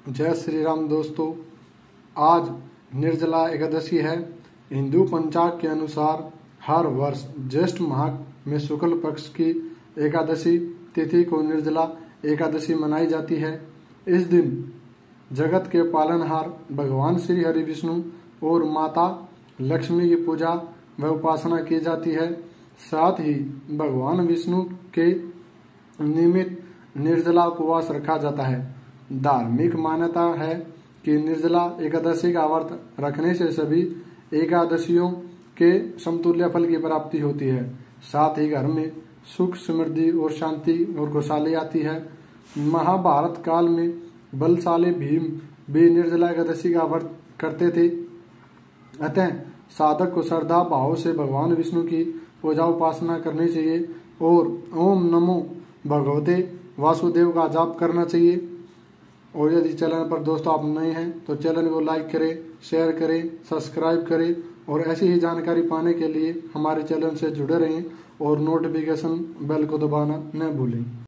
जय श्री राम दोस्तों। आज निर्जला एकादशी है। हिंदू पंचांग के अनुसार हर वर्ष ज्येष्ठ माह में शुक्ल पक्ष की एकादशी तिथि को निर्जला एकादशी मनाई जाती है। इस दिन जगत के पालनहार भगवान श्री हरि विष्णु और माता लक्ष्मी की पूजा व उपासना की जाती है। साथ ही भगवान विष्णु के निमित्त निर्जला उपवास रखा जाता है। धार्मिक मान्यता है कि निर्जला एकादशी का व्रत रखने से सभी एकादशियों के समतुल्य फल की प्राप्ति होती है। साथ ही घर में सुख, समृद्धि और शांति और खुशहाली आती है। महाभारत काल में बलशाली भीम भी निर्जला एकादशी का व्रत करते थे। अतः साधक को श्रद्धा भाव से भगवान विष्णु की पूजा उपासना करनी चाहिए और ओम नमो भगवते वासुदेव का जाप करना चाहिए। और यदि चैनल पर दोस्तों आप नए हैं तो चैनल को लाइक करें, शेयर करें, सब्सक्राइब करें और ऐसी ही जानकारी पाने के लिए हमारे चैनल से जुड़े रहें और नोटिफिकेशन बेल को दबाना न भूलें।